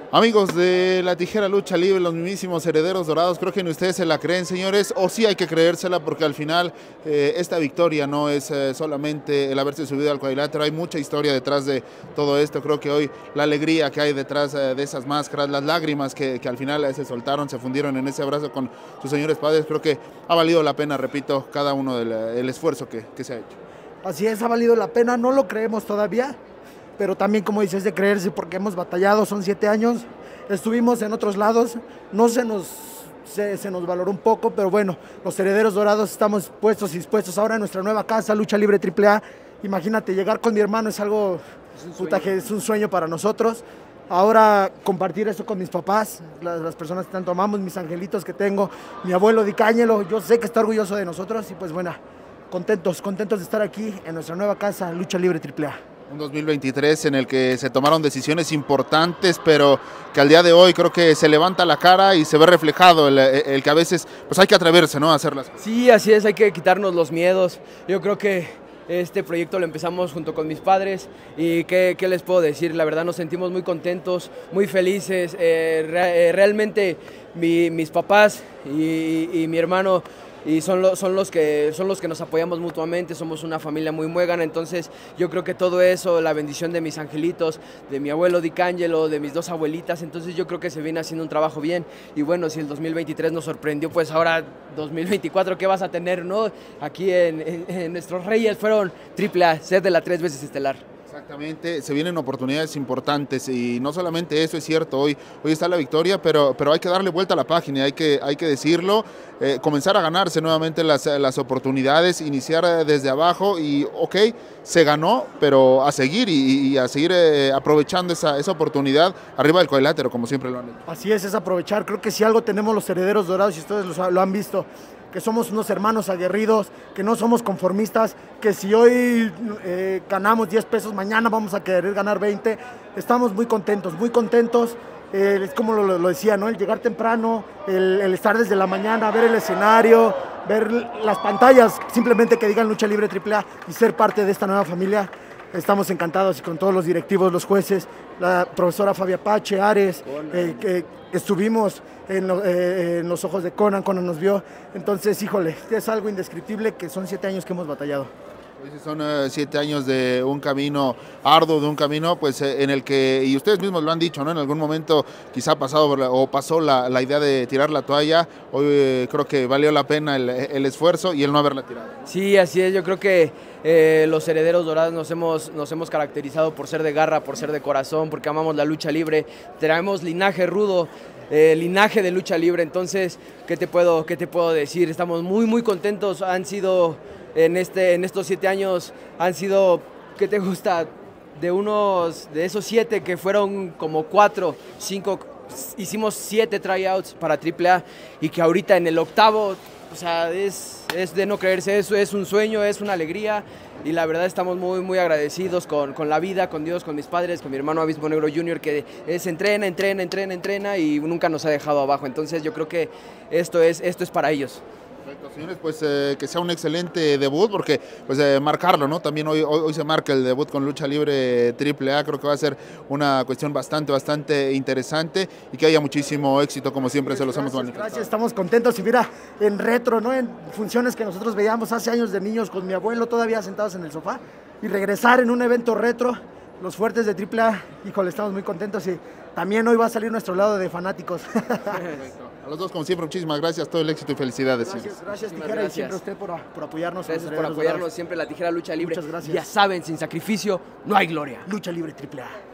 Amigos de la Tijera Lucha Libre, los mismísimos herederos dorados, creo que ni ustedes se la creen, señores, o sí hay que creérsela, porque al final esta victoria no es solamente el haberse subido al cuadrilátero, hay mucha historia detrás de todo esto. Creo que hoy la alegría que hay detrás de esas máscaras, las lágrimas que al final se soltaron, se fundieron en ese abrazo con sus señores padres, creo que ha valido la pena, repito, cada uno del esfuerzo que se ha hecho. Así es, ha valido la pena, no lo creemos todavía, pero también, como dices, de creerse, porque hemos batallado, son 7 años, estuvimos en otros lados, no se nos valoró un poco, pero bueno, los herederos dorados estamos puestos y dispuestos ahora en nuestra nueva casa, Lucha Libre AAA. Imagínate, llegar con mi hermano es algo, es un sueño para nosotros. Ahora compartir eso con mis papás, las personas que tanto amamos, mis angelitos que tengo, mi abuelo Di Cáñelo, yo sé que está orgulloso de nosotros y pues bueno, contentos de estar aquí en nuestra nueva casa, Lucha Libre AAA. Un 2023 en el que se tomaron decisiones importantes, pero que al día de hoy creo que se levanta la cara y se ve reflejado el que a veces pues hay que atreverse, ¿no?, a hacerlas. Sí, así es, hay que quitarnos los miedos. Yo creo que este proyecto lo empezamos junto con mis padres y ¿qué les puedo decir? La verdad nos sentimos muy contentos, muy felices. Realmente mis papás y mi hermano son los que nos apoyamos mutuamente, somos una familia muy muégana, entonces yo creo que todo eso, la bendición de mis angelitos, de mi abuelo Di Cáñelo, de mis 2 abuelitas, entonces yo creo que se viene haciendo un trabajo bien. Y bueno, si el 2023 nos sorprendió, pues ahora 2024, ¿qué vas a tener, no? Aquí en nuestros reyes fueron AAA, ser de la 3 veces estelar. Exactamente, se vienen oportunidades importantes y no solamente eso, es cierto, hoy está la victoria, pero hay que darle vuelta a la página, hay que decirlo, comenzar a ganarse nuevamente las oportunidades, iniciar desde abajo y ok, se ganó, pero a seguir y a seguir aprovechando esa oportunidad arriba del cuadrilátero, como siempre lo han hecho. Así es aprovechar, creo que si algo tenemos los herederos dorados, y ustedes lo han visto, que somos unos hermanos aguerridos, que no somos conformistas, que si hoy ganamos 10 pesos, mañana vamos a querer ganar 20. Estamos muy contentos, es como lo decía, ¿no? El llegar temprano, el estar desde la mañana, ver el escenario, ver las pantallas, simplemente que digan Lucha Libre AAA y ser parte de esta nueva familia. Estamos encantados y con todos los directivos, los jueces, la profesora Fabia Pache, Ares, que estuvimos en los ojos de Conan cuando nos vio. Entonces, híjole, es algo indescriptible, que son 7 años que hemos batallado. Son 7 años de un camino arduo, de un camino pues en el que, y ustedes mismos lo han dicho, ¿no?, en algún momento quizá pasó la idea de tirar la toalla. Hoy creo que valió la pena el esfuerzo y el no haberla tirado. Sí, así es, yo creo que los herederos dorados nos hemos caracterizado por ser de garra, por ser de corazón, porque amamos la lucha libre, traemos linaje rudo, linaje de lucha libre. Entonces, ¿qué te puedo decir? Estamos muy contentos. Han sido en estos 7 años, han sido, ¿qué te gusta? De esos 7 que fueron como 4, 5, hicimos 7 tryouts para AAA y que ahorita en el 8º, o sea, es de no creerse. Eso es un sueño, es una alegría y la verdad estamos muy agradecidos con la vida, con Dios, con mis padres, con mi hermano Abismo Negro Jr., que entrena y nunca nos ha dejado abajo. Entonces yo creo que esto es para ellos. Perfecto, señores, pues que sea un excelente debut, porque pues marcarlo, ¿no? También hoy se marca el debut con Lucha Libre AAA, creo que va a ser una cuestión bastante interesante y que haya muchísimo éxito, como siempre se los hemos manifestado. Gracias, estamos contentos y mira, en retro, ¿no?, en funciones que nosotros veíamos hace años de niños con mi abuelo todavía sentados en el sofá, y regresar en un evento retro, los fuertes de AAA, híjole, estamos muy contentos y también hoy va a salir nuestro lado de fanáticos. Perfecto. A los dos, como siempre, muchísimas gracias, todo el éxito y felicidades. Gracias Tijera, y siempre usted por apoyarnos. Gracias por apoyarnos, siempre la Tijera Lucha Libre. Muchas gracias. Ya saben, sin sacrificio no hay gloria. Lucha Libre AAA.